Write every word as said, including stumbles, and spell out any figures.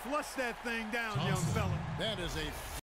Flush that thing down, young fella. That is a